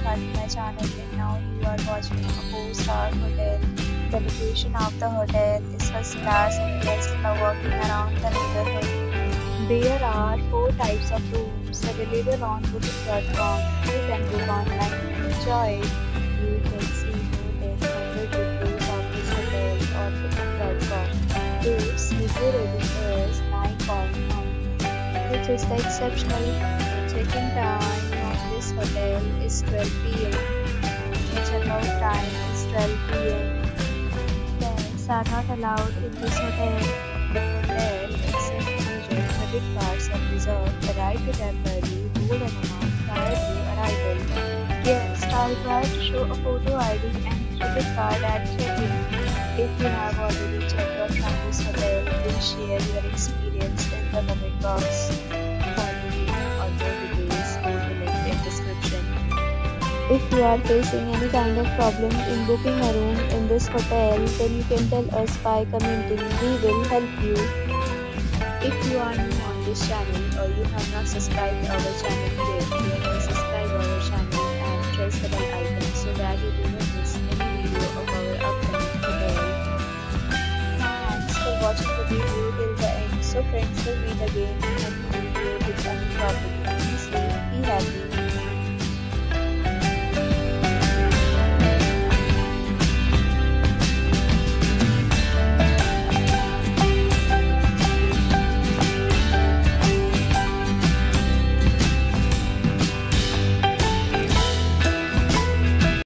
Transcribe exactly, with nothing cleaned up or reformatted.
back to my channel, and now you are watching a four star hotel. The location of the hotel is first class and guests love walking around the neighborhood. There are four types of rooms available on booking dot com. You can book online and enjoy it. You can see more than one hundred reviews of this hotel on booking dot com. Its review rating is nine point nine, which is the exceptional. The check-in time of this hotel is twelve p m The check-out time is twelve p m Pets are not allowed in this hotel. The hotel accepts major credit cards and reserves the right to temporarily hold an amount prior to arrival. Guests are required to show a photo I D and credit card at check-in. If you have already checked out from this hotel, please share your experience in the comment box. For booking or more details, go to link in description. If you are facing any kind of problem in booking a room in this hotel, then you can tell us by commenting. We will help you. If you are new on this channel or you have not subscribed to our channel yet, you can subscribe our channel and press the bell icon so that you do not miss any video of our upcoming hotel. Thanks for watching the video till the end. So friends, will meet again in a new video with a new topic. Be safe, be happy.